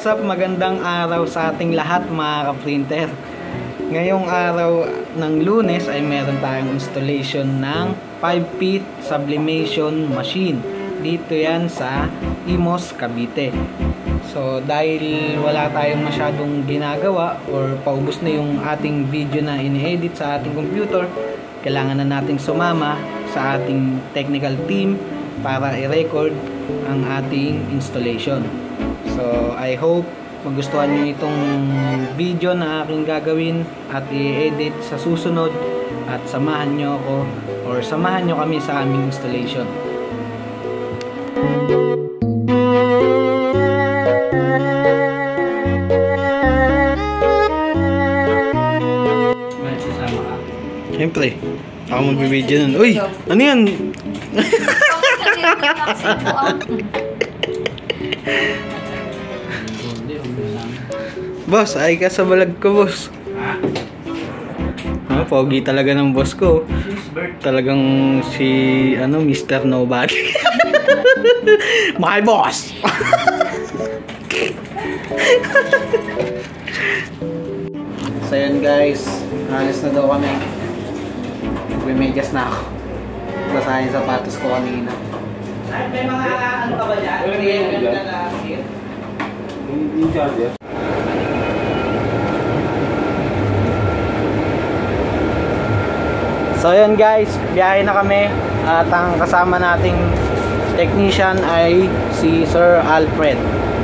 what's up? Magandang araw sa ating lahat mga ka-printer. Ngayong araw ng Lunes ay meron tayong installation ng 5-feet sublimation machine. Dito yan sa Imos, Cavite. So dahil wala tayong masyadong ginagawa or paubos na yung ating video na ini-edit sa ating computer, kailangan na nating sumama sa ating technical team para i-record ang ating installation. So I hope magustuhan nyo itong video na aking gagawin at i-edit sa susunod, at samahan nyo ako or samahan nyo kami sa aming installation. Siyempre, ako magbibideo nun. Uy! Ano yan? Boss, ay ka sa balag ko, boss. Oh, pogi talaga ng boss ko. Talagang si, Mr. Nobody. My boss! So yan guys, alis na daw kami. Bumimedyas na ako. Basahin sapatos ko kanina. May mga ano ka ba dyan? Yung charger. So yun guys, biyahe na kami. At ang kasama nating technician ay si Sir Alfred.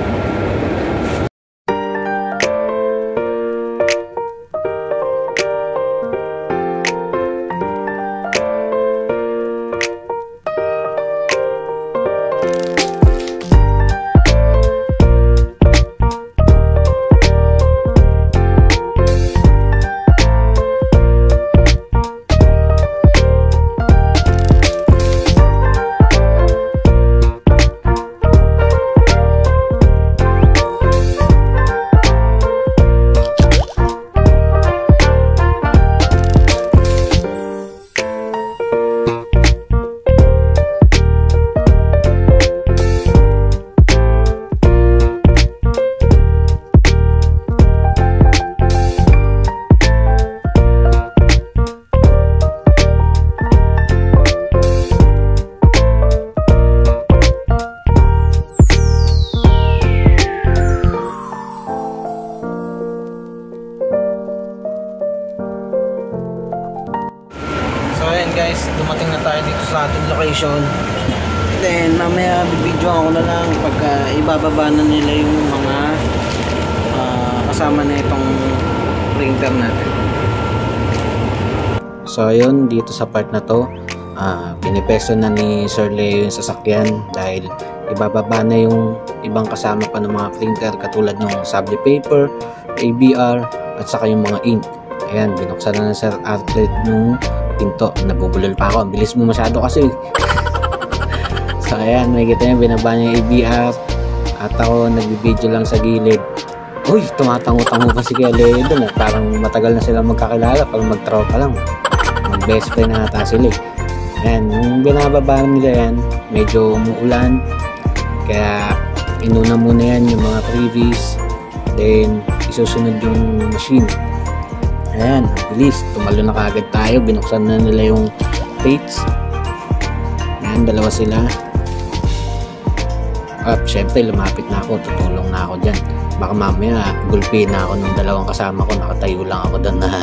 Guys, dumating na tayo dito sa ating location. Then mamaya video ako na lang pagka ibababa na nila yung mga kasama na itong printer natin. So ayun, dito sa part na to pinipeso na ni Sir Leo yung sasakyan dahil ibababa na yung ibang kasama pa ng mga printer katulad ng Subli paper, ABR at saka yung mga ink. Ayan, binuksan na Sir Alfred yung pinto. Nabubulol pa ako. Ang bilis mo masyado kasi. So ayan, nakikita nyo, binaba niya yung ABR at ako nagbibideo lang sa gilid. Uy, tumatango-tango kasi kaya Leo doon. Parang matagal na sila magkakilala. Pag mag-tropa lang, mag-best friend na ata sila. Ayan, yung binababa nila yan, medyo umuulan. Kaya inuna muna yan yung mga previous. Then isusunod yung machine. Ayan, bilis. Tumalo na kagad tayo. Binuksan na nila yung plates. Ayan, dalawa sila. At syempre, lumapit na ako. Tutulong na ako dyan. Baka mamaya, gulpihin na ako ng dalawang kasama ko. Nakatayo lang ako doon na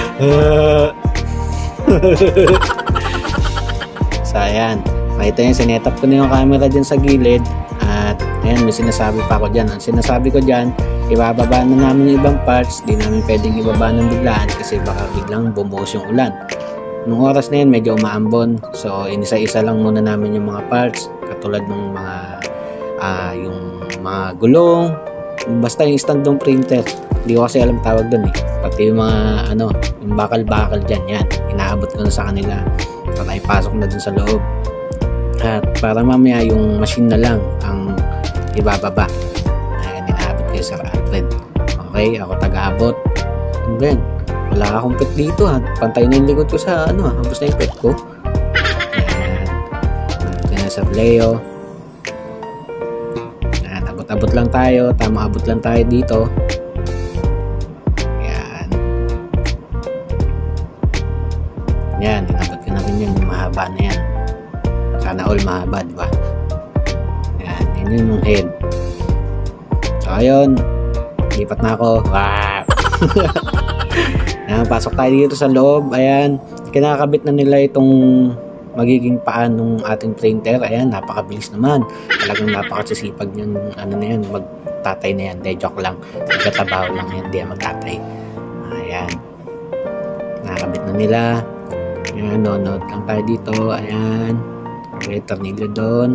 So, ayan. Makita nyo, sinetap ko na yung camera dyan sa gilid. At ayan, may sinasabi pa ako dyan. Ang sinasabi ko dyan, ibababa na namin yung ibang parts. Di namin pwedeng ibaba ng biglaan kasi baka biglang bumuhos yung ulan. Nung oras na yun, medyo umaambon. So inisa-isa lang muna namin yung mga parts, katulad ng mga yung mga gulong, basta yung stand ng printer. Hindi ko kasi alam tawag dun eh. Pati yung mga yung bakal-bakal dyan, yan inaabot ko na sa kanila para ipasok na dun sa loob. At para mamaya yung machine na lang ang ibababa. Sir Alfred. Okay, ako taga-abot. And then, wala akong pet dito ha. Pantay na yung likod ko sa hapos na yung pet ko. Ayan. Ayan, Sir Leo. Ayan, abot abot-abot lang tayo, abot lang tayo dito. Yan, inabot ko na rin yung mahaba na yan. Sana all mahaba, diba? Yan, yun yung head. So, ayun. Lipat na ako. Wow! Yan, pasok tayo dito sa loob. Ayan, kinakabit na nila itong magiging paan ng ating printer. Ayan, napakabilis naman. Talagang napakasisipag yung ano na yan, magtatay na yan. De, joke lang. Magkatabaho lang yan, di magtatay. Ayan. Nakakabit na nila. Ayan, note lang tayo dito. Ayan. Okay, tornilyo doon.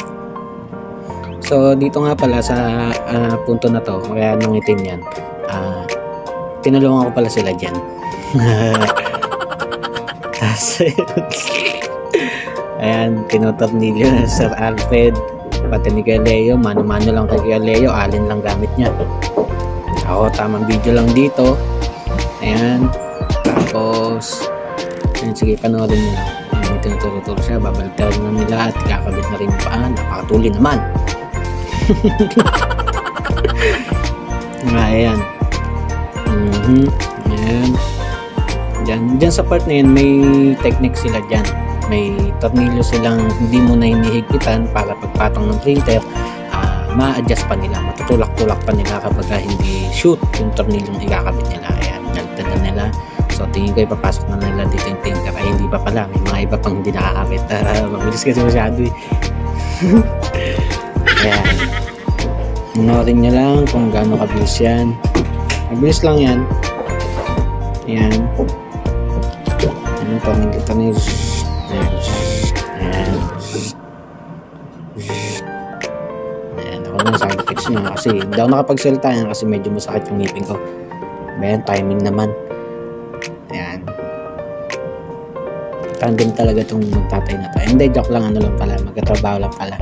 So, dito nga pala sa punto na to, kaya nung itim yan, tinulungan ko pala sila dyan. Ayan, tinutornilyo na Sir Alfred. Pati ni Kuya Leo, mano-mano lang kay Kuya Leo, alin lang gamit niya. Ako, tamang video lang dito. Ayan. Tapos, ayan, sige, panoorin nyo lang. Ayan, tinuturo-turo siya, babalitarin na nila at kakabit na rin yung paan. Napakatuli naman. Ayan. Ayan. Diyan sa part na yan, may technique sila dyan. May tornilyo silang hindi mo na hinihigpitan para pagpatong ng printer, ma-adjust pa nila, matutulak-tulak pa nila kapag hindi shoot yung tornilyong ikakabit nila. Ayan, nagtanda nila. So, tingin ko ipapasok na nila dito yung printer. Ay, hindi pa pala. May mga iba pang hindi nakakabit. Mabilis kasi masyado eh. Ayan. Inorin nyo lang kung gaano kabilis yan. Mabilis lang yan. Ayan. Ayan, tornilyo. Ayan. Ayan, ako na sound effects nyo kasi hindi ako nakapagsalita yan kasi medyo masakit yung ngipin ko. Ayan, timing naman. Ayan. Tandem talaga itong magtatay na to. Hindi, joke lang, ano lang pala, magkatrabaho lang pala.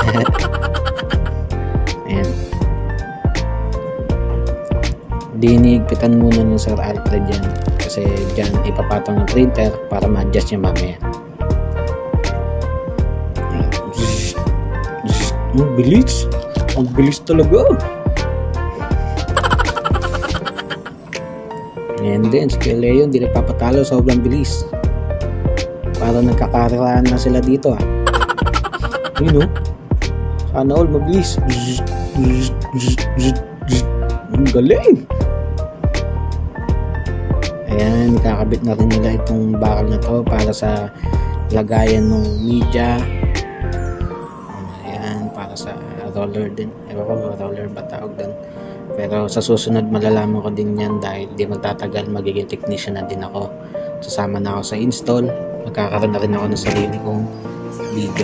Ayan. Dinigpitan muna ng Sir Alfred yan kasi dyan ipapatong ng printer para ma-adjust niya mamaya. Ang bilis! Ang bilis talaga! Ayan din, si Kuya Leo hindi nagpapatalo, sobrang bilis. Para nagkakaraan na sila dito ah. Yun o. Sana all mabilis. Ang galing! Ayan, ikakabit na rin nila itong bakal na to para sa lagayan ng media. Ayan, para sa roller din. Ewan ko, roller ba tawag din. Pero sa susunod malalaman ko din yan dahil di magtatagal, magiging technician na din ako. Sasama na ako sa install. Magkakaroon na rin ako ng sarili kong video.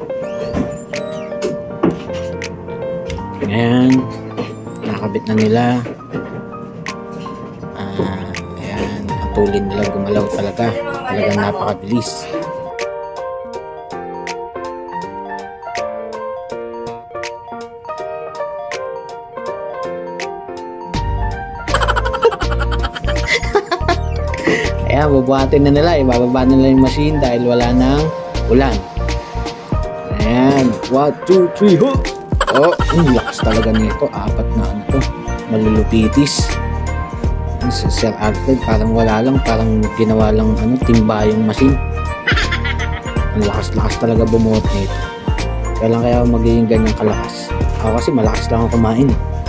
Ayan, nakakabit na nila. Ayan, ang tulin nila gumalaw talaga. Talagang napakabilis. Ayan, bubuhatin na nila. Ibababa na nila yung machine dahil wala nang ulan. Ayan, 1, 2, 3, ho! Oh, lakas talaga nito. 4 na ano to. Malulupitis. Si Sir Alfred parang wala lang. Parang ginawa lang ano, timba yung machine. Ang lakas-lakas talaga bumuot nito. Kailan kaya magiging ganyan kalakas? Ako kasi malakas lang ako kumain.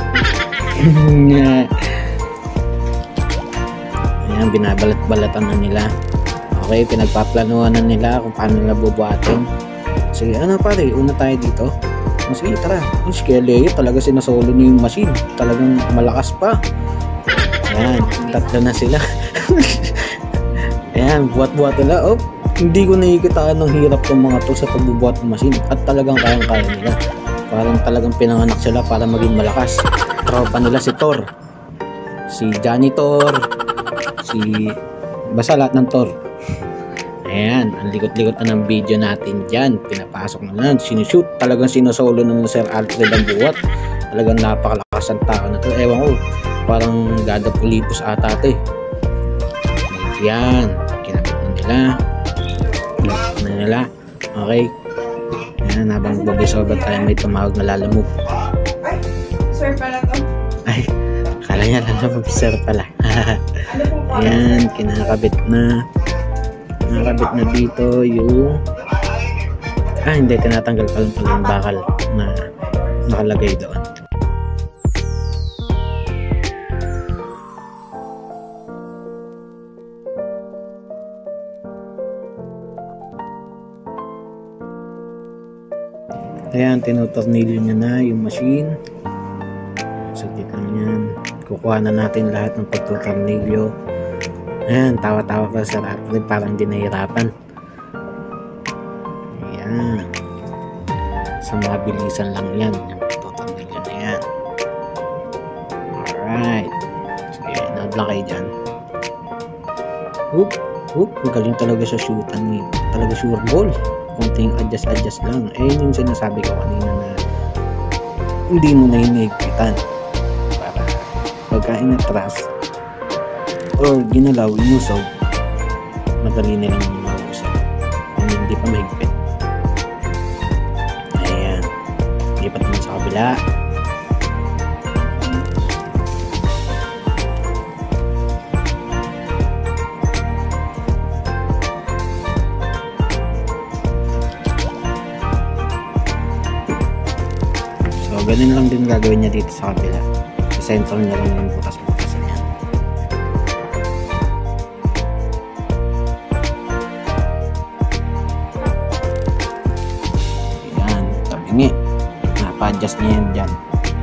Ayan, binabalat-balatan na nila. Okay, pinagpaplanuhan na nila kung paano nila bubuhatin. Sige, ano pare, una tayo dito. Sige, tara. Si Kuya Leo talaga sinasolo niya yung machine. Talagang malakas pa. Ayan, tatlo na sila. Ayan, buhat-buhat nila. Oh, hindi ko nakikitaan ng hirap ng mga to sa pagbubuhat ng machine. At talagang kayang-kaya nila. Parang talagang pinanganak sila para maging malakas. Tropa nila si Thor. Si Janitor. Basta lahat ng Thor. Ayan, ang likot-likot na ng video natin dyan. Pinapasok na lang, sinushoot. Talagang sinusolo na ng Sir Alfred ang buhat. Talagang napakalakas ang tao na to. Ewan ko, parang gada pulipos ata ito eh. Ayan, kinabit na nila. Kinabit na nila. Okay. Ayan, habang babisobat tayo may tumawag na lalamove. Sir pala to. Ay, akala niya lang sir pala. Ano pong color? Ayan, kinakabit na. Kinakabit na dito yung... hindi, tinatanggal pa lang pala yung bakal na nakalagay doon. Ayan, tinutornilyo niya na yung machine. Saglit lang yan. Kukuha na natin lahat ng pagtutornilyo. Ayan, tawa-tawa pa sa Arthur, parang hindi nahirapan. Ayan. Sa mabilisan lang yan, yung pagtutornilyo na yan. Alright. Sige, nood lang kayo dyan. Whoop, whoop. Galing talaga sa shootan ni. Talaga sure ball. Konting adjust lang. Yun yung sinasabi ko kanina na hindi mo na hinihigpitan para pagka inatras or ginalaw, inusog, madali nilang mausap. Hindi pa mahigpit. Ayan. Lipat naman sa kabila. Ganun lang din gagawin niya dito sa kabila. Sa center niya lang yung butas-butas niya. Ayan, tabingi. Napa-adjust niya yan dyan.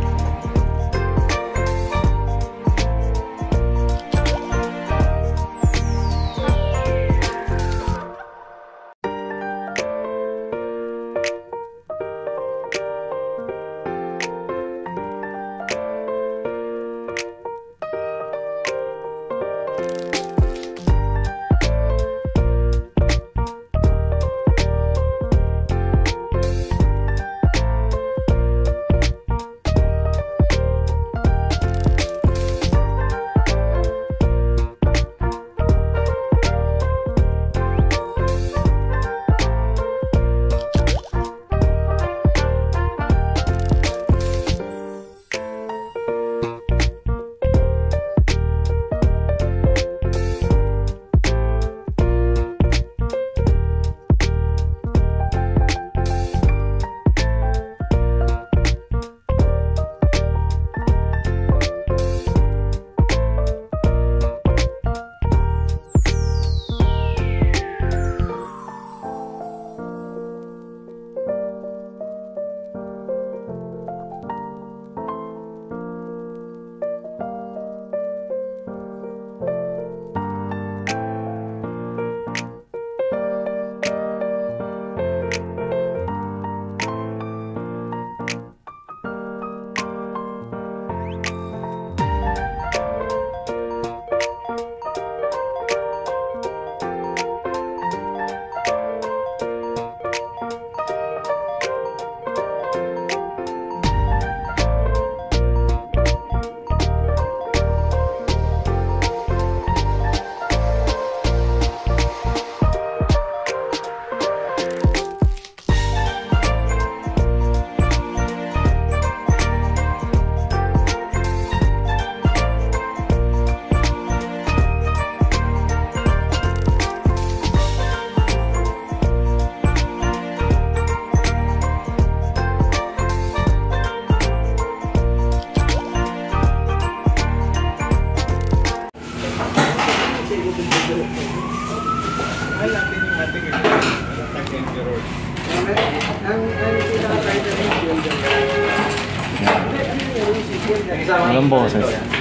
Walang boses.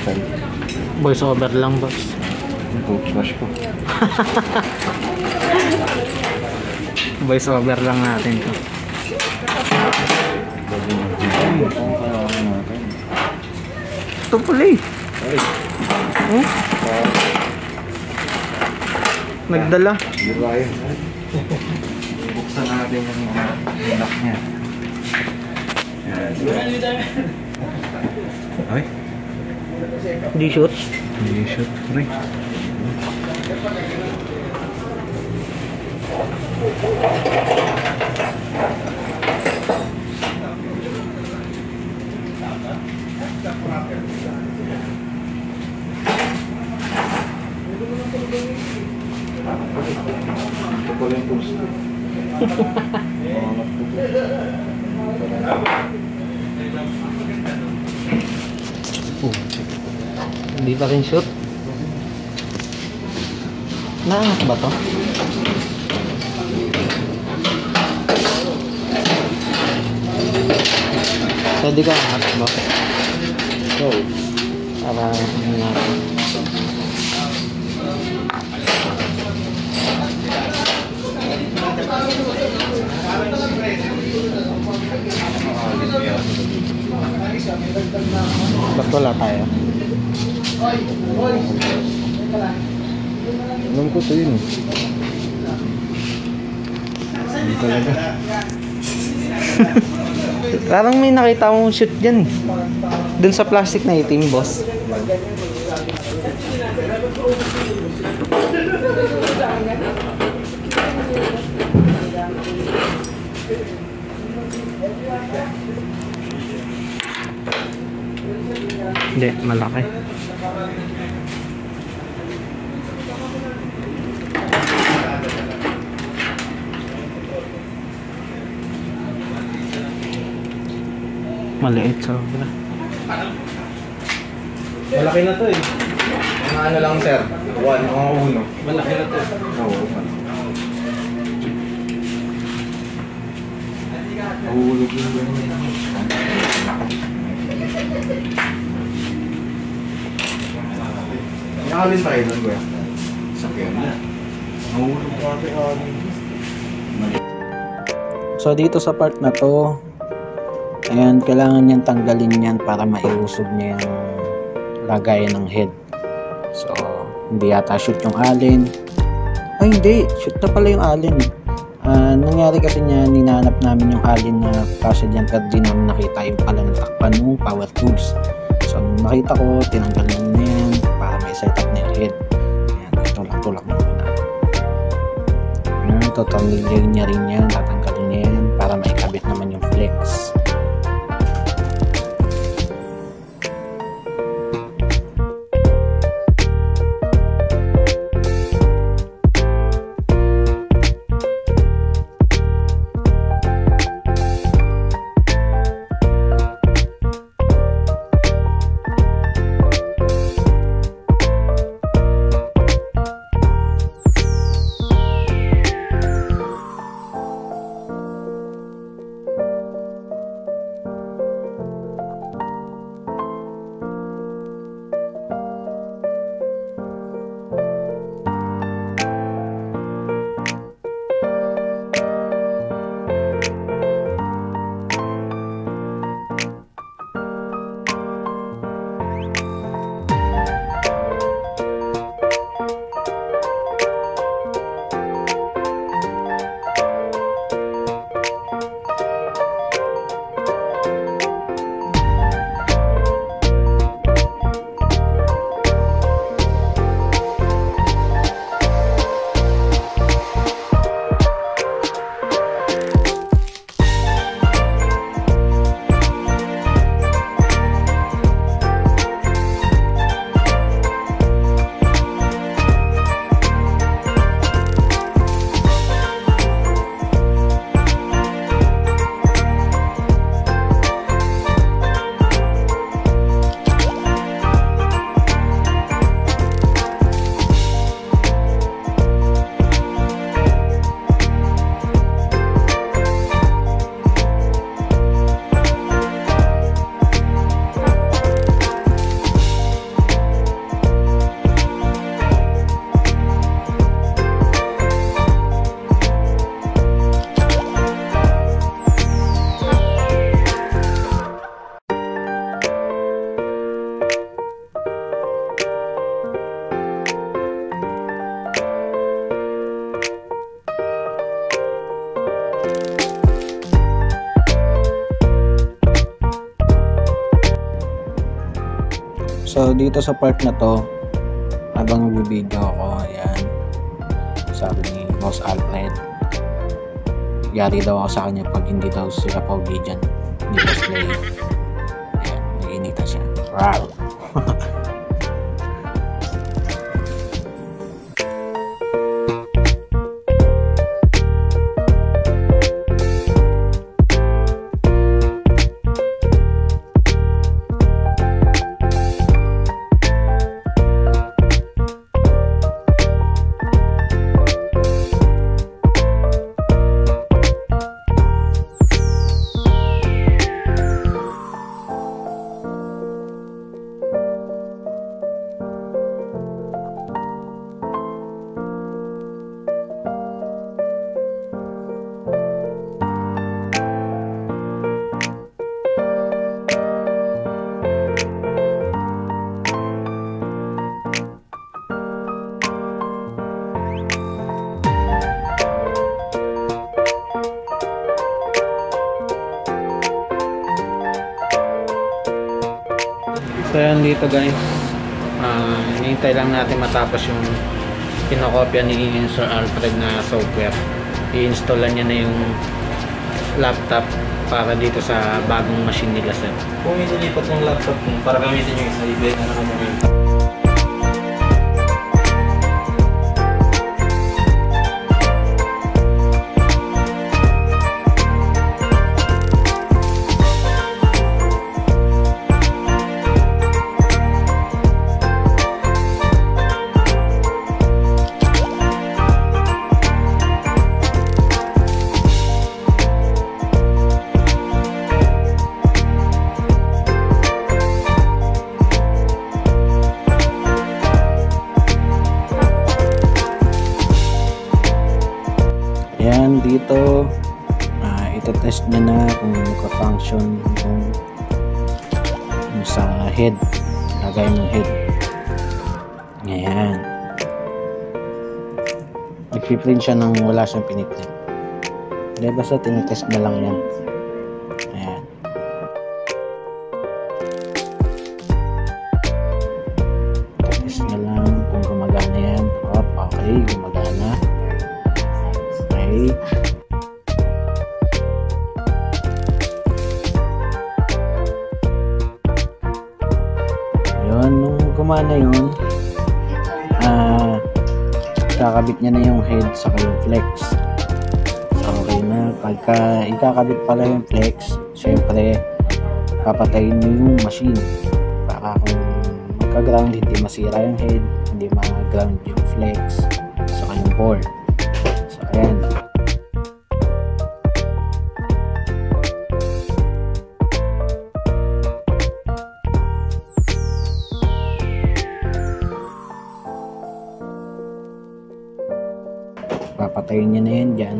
Voice over lang, boss. Toothbrush ko. Voice over lang natin to. Ito pala eh. Nagdala. Di ba yun? Buksan natin yung lock niya. Ay? Di shoot. Hindi shoot. Ay. Ito pala yung tools. Hindi pa rin shoot. Naangat ba to? Pwede ka angat ba? So, Para natin. Ba't wala tayo? alam ko ito yun. Hindi talaga. Parang may nakita akong shoot dyan eh. Dun sa plastic na itim, boss. Hindi, malaki. Maliit sobra. Malaki na to eh. Mga ano lang sir, 1, mga 1. Malaki na to. Oo. Nahulog yung ganyan. Nakalin tayo doon kuya. Sakyan na. Nahulog pa ate alin. So dito sa part na to, ayan, kailangan niyang tanggalin yan para maiusog niya yung lagayan ng head. So, hindi yata shoot yung alin. Ay, hindi. Shoot na pala yung alin. Nangyari kasi niya, ninanap namin yung alin na kasi dyan, pero di namin nakita yung pala natakpan ng power tools. So, nung nakita ko, tinanggal na yan para may setup na yung head. Ayan, tulak na muna. Ayan, totornilyo niya rin yan. Tatanggalin niya yan para maikabit naman yung flex. So dito sa part na to, habang nag-video ako, ayan, sabi ni Boss Alfred, yari daw ako sa kanya pag hindi daw sila pauwi dyan ni Boss Leo. Ayan, nag-inita siya. Wow! So yan dito guys, hinihintay lang natin matapos yung pinakopya ni Sir Alfred na software. I-installan niya na yung laptop para dito sa bagong machine nila sir. Kung inilipat yung laptop mo para gamitin yung isa, ibig na naman yung dito itetest niya na kung naka-function yung sa head, lagay ng head. Ayan, nagpiprint siya nang wala siyang piniprint. Hindi, basta tinitest na lang yan. Ayan, test na lang kung gumagana yan. Okay, gumagana. Okay. Yun, nung gumana yun, kakabit niya na yung head sa yung flex. So, okay na. Pagka ikakabit pala yung flex, syempre papatayin mo yung machine para kung magka-ground, hindi masira yung head, hindi ma-ground yung flex sa yung board. So, ayan. Papatayin niya na yan dyan.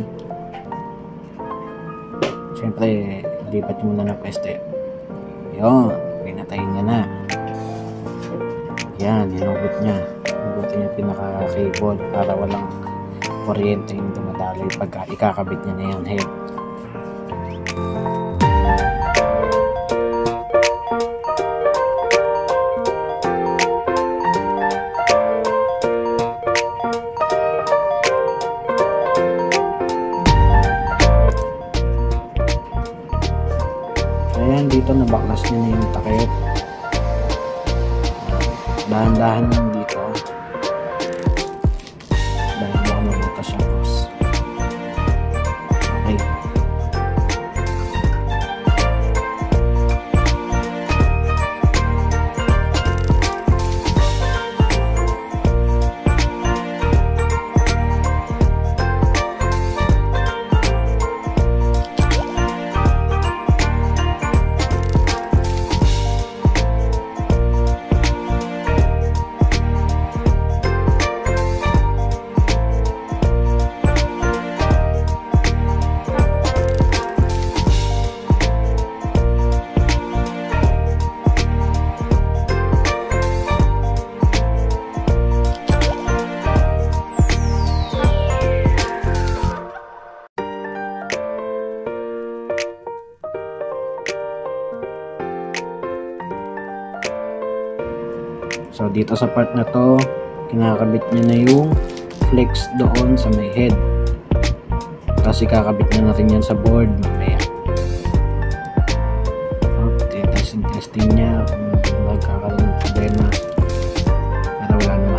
Siyempre, lipat mo na ng peste. Yun, pinatayin niya na. Yan, nilugot niya. Nilugot niya pinaka-cable para walang kuryente yung dumadaloy pagka ikakabit niya na yung head. Ayan, dito nabaklas niya na yung takip. Dahan-dahan lang dito. Dahan-dahan lang ito siya, boss. Okay. So dito sa part na to, kinakabit niya na yung flex doon sa may head. Tapos ikakabit niya natin yan sa board mamaya. So, testing niya kung magkakaroon ng problema. Pero wala naman.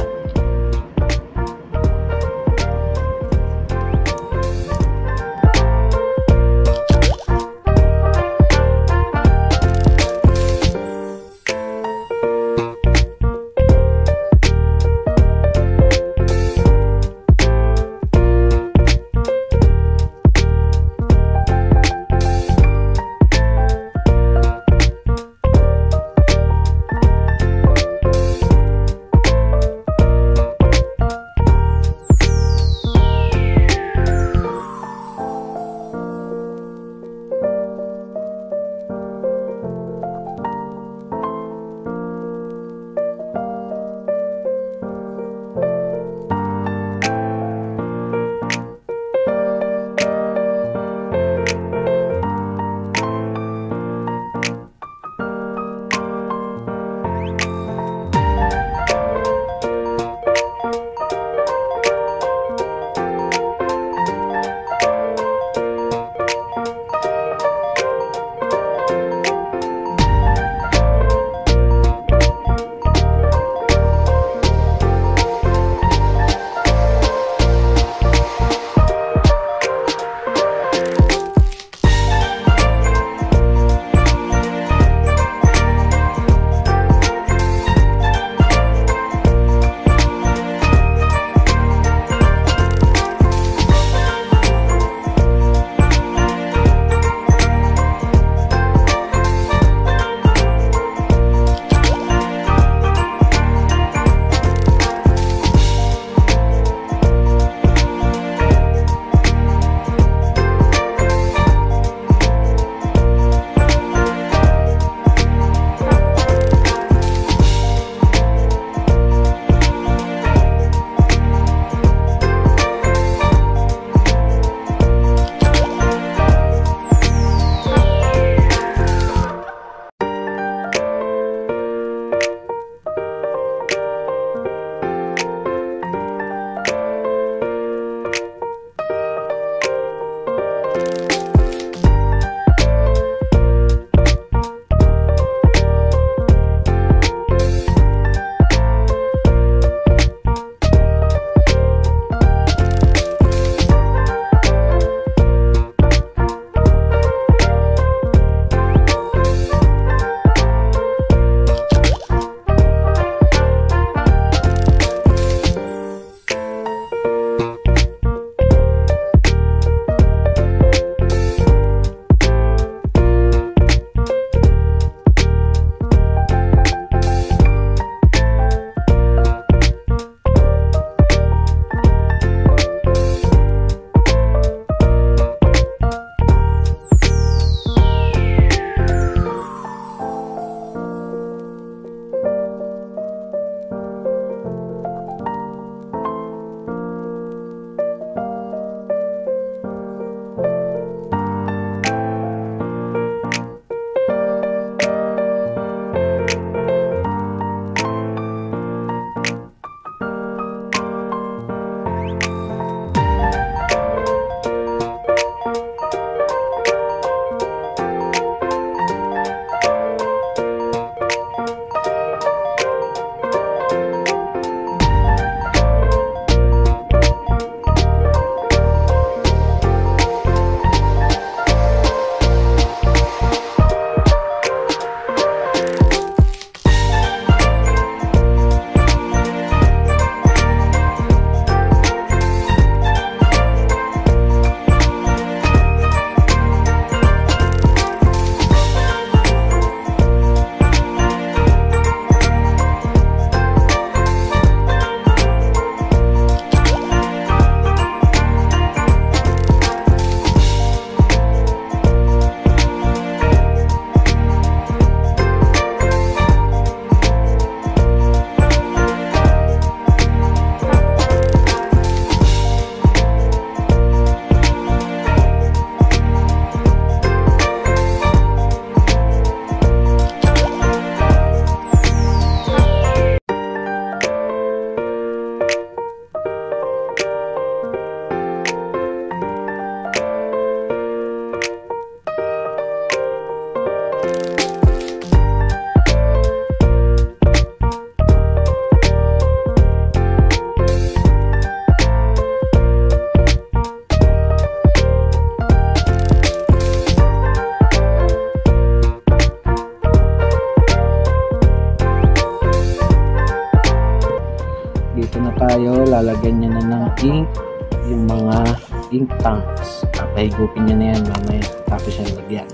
lalagyan niya na ng ink, yung mga ink tanks. Papahigupin niya na yan mamaya, tapos siya lagyan.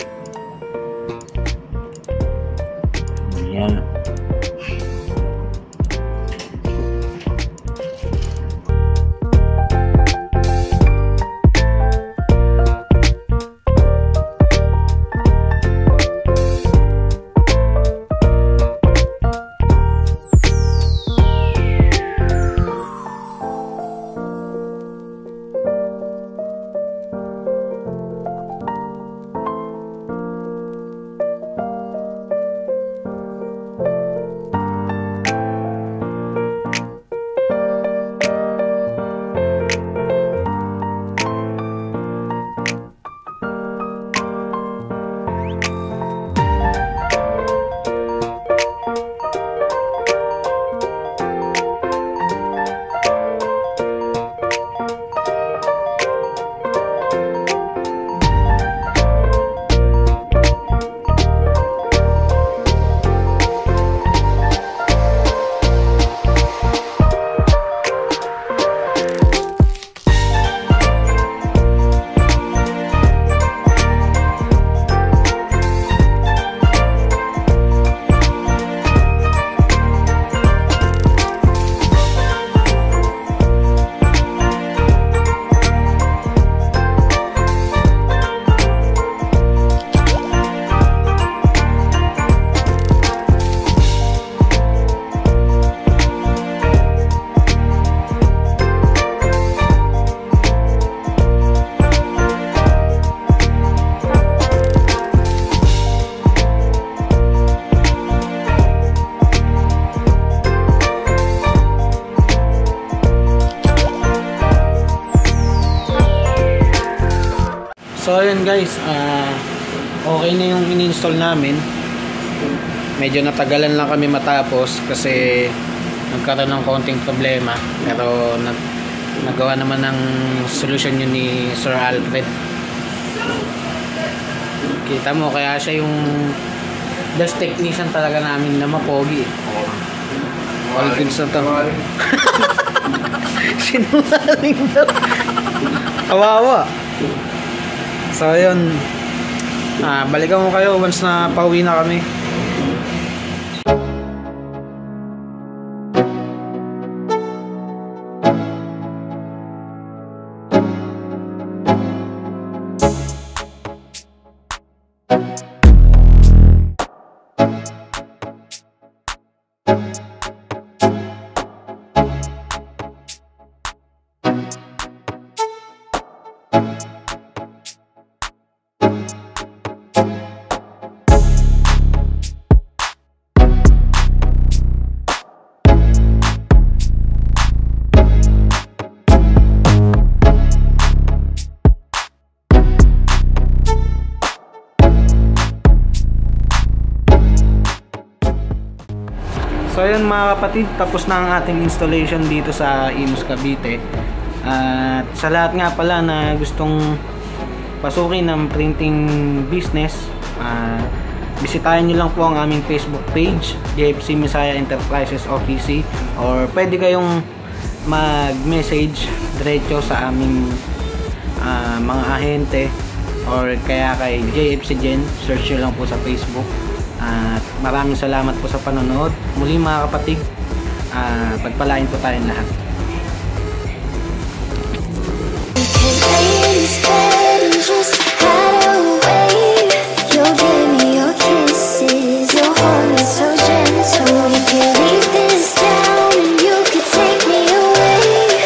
Ayan. So ayun guys, okay na yung in-install namin. Medyo natagalan lang kami matapos kasi nagkaroon ng konting problema, pero nagawa naman ng solusyon yun ni Sir Alfred. Kita mo, kaya siya yung best technician talaga namin na mapogi. All goods na to. Sinungaling daw. Kawawa. So ayun, balikan mo kayo once na pauwi na kami. So ayun mga kapatid, tapos na ang ating installation dito sa Imus Cavite. At sa lahat nga pala na gustong pasukin ng printing business, bisitahin nyo lang po ang aming Facebook page, JFC Misaya Enterprises OPC, or pwede kayong mag-message diretso sa aming mga ahente, or kaya kay JFC Gen, search nyo lang po sa Facebook. At maraming salamat po sa panonood. Muli mga kapatid, pagpalain po tayong lahat.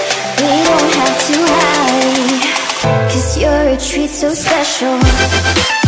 You're a treat so special.